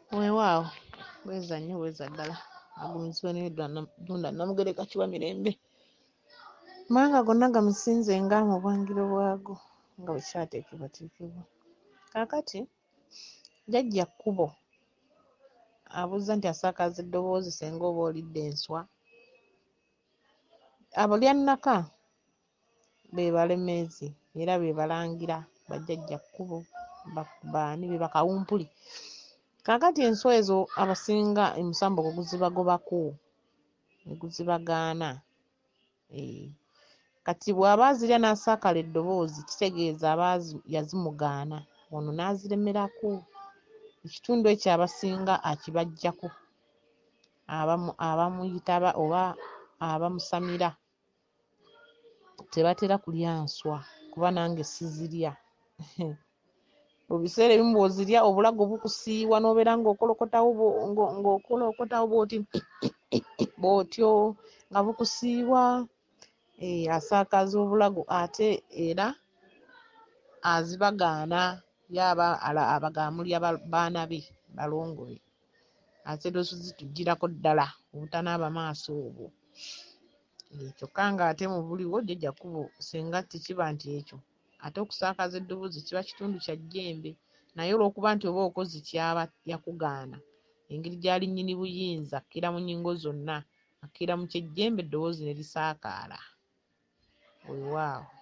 Weewaawo bweza nnyo bweza ddala agumizibwa n'edunda Namugereka Kiwa Mirembe manga gonna gamusinze nga mu bwangiro bwago nga bwe kyateekebwateekebwa. Kaakati jjajja Kkubo abuuza nti asaakaaza eddoboozi senga oba olidde enswa. Abalyannaka be Balemeezi era be Balangira bajjajja Kkubo baani be Bakawumpuli. Kaakati enswa ezo abasinga omusambo gwe guzibagobako ne guzibagaana. Kati bw'aba azirya n'asaakala eddoboozi kitegeeza aba yazimugaana ono n'aziremerako. Ekitundu ekyo abasinga akibaggyako abamuyita oba abamusamira tebatera kulya nswa kuba nange sizirya. Mu biseera ebimu bw'ozirya obulago bukusiiwa n'obeera ng'okolokotawo bw'otyo nga bukusiiwa. Asaakaaza obulago ate era azibagaana yaba abagamulya baana be balongo be ate zitugirako ddala obutanaaba maaso obwo. Kyokka ng'ate mu buliwo jjajja Kkubo singa tekiba nti ekyo ate okusaakaaza eddoboozi kiba kitundu kya jjembe naye olw'okuba nti oba okoze kyaba yakugaana engeri gy'ali nnyini buyinza akkira mu nnyingo zonna akkira mu kyejjembe eddoboozi ne lisaakaala. Weewaawo.